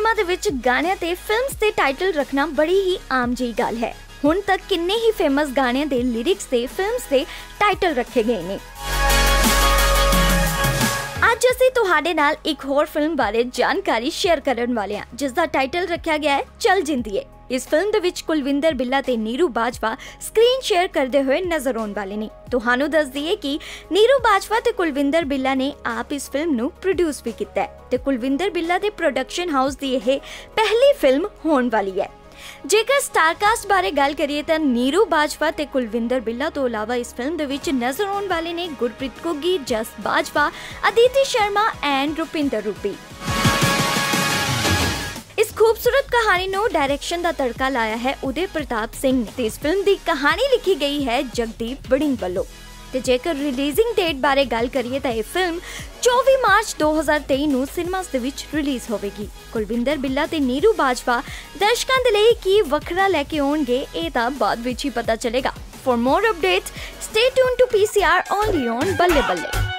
Cinema दे विच गाणिਆਂ ते films दे title रखना बड़ी ही आम जी गल है। हुण तक किन्ने ही फेमस गाणिਆਂ दे लिरिक्स ते फिल्म्स दे टाइटल रखे गए ने। ਅੱਜ ਅਸੀਂ ਤੁਹਾਡੇ ਨਾਲ ਇੱਕ ਹੋਰ ਫਿਲਮ ਬਾਰੇ ਜਾਣਕਾਰੀ ਸ਼ੇਅਰ ਕਰਨ ਵਾਲੇ ਹਾਂ ਜਿਸ ਦਾ ਟਾਈਟਲ ਰੱਖਿਆ ਗਿਆ ਹੈ ਚਲ ਜਿੰਦੀਏ। इस फिल्म ਦੇ ਵਿੱਚ ਕੁਲਵਿੰਦਰ ਬਿੱਲਾ ਤੇ ਨੀਰੂ ਬਾਜਵਾ ਸਕਰੀਨ ਸ਼ੇਅਰ ਕਰਦੇ ਹੋਏ ਨਜ਼ਰ ਆਉਣ ਵਾਲੇ ਨੇ। ਤੁਹਾਨੂੰ ਦੱਸ ਦਈਏ ਕਿ ਨੀਰੂ ਬਾਜਵਾ ਤੇ ਕੁਲਵਿੰਦਰ ਬਿੱਲਾ ਨੇ ਆਪ ਇਸ ਫਿਲਮ ਨੂੰ ਪ੍ਰੋਡਿਊਸ ਵੀ ਕੀਤਾ ਹੈ ਤੇ ਕੁਲਵਿੰਦਰ ਬਿੱਲਾ ਦੇ ਪ੍ਰੋਡਕਸ਼ਨ ਹਾਊਸ ਦੀ ਇਹ ਪਹਿਲੀ ਫਿਲਮ ਹੋਣ ਵਾਲੀ ਹੈ। जेकर स्टारकास्ट बारे गल करिए तो नीरू बाजवा ते कुलविंदर बिल्ला तो इलावा इस फिल्म दे विच नजर आने वाले ने गुरप्रीत घुग्गी, जस बाजवा, अदिति शर्मा एंड रुपिंदर रूपी। इस खूबसूरत कहानी नो डायरेक्शन दा तड़का लाया है उदय प्रताप सिंह ने ते इस फिल्म दी कहानी लिखी गई है जगदीप बड़िंग वालों। ते जेकर रिलीजिंग डेट बारे गल करिए तो यह फिल्म 24 मार्च 2023 ਨੂੰ ਸਿਨੇਮਾਸ ਦੇ ਵਿੱਚ ਰਿਲੀਜ਼ ਹੋਵੇਗੀ। ਕੁਲਵਿੰਦਰ ਬਿੱਲਾ ਤੇ ਨੀਰੂ ਬਾਜਵਾ ਦਰਸ਼ਕਾਂ ਦੇ ਲਈ ਕੀ ਵੱਖਰਾ ਲੈ ਕੇ ਆਉਣਗੇ ਇਹ ਤਾਂ ਬਾਅਦ ਵਿੱਚ ਹੀ ਪਤਾ ਚੱਲੇਗਾ। For more updates, stay tuned to PCR only on ਬੱਲੇ ਬੱਲੇ।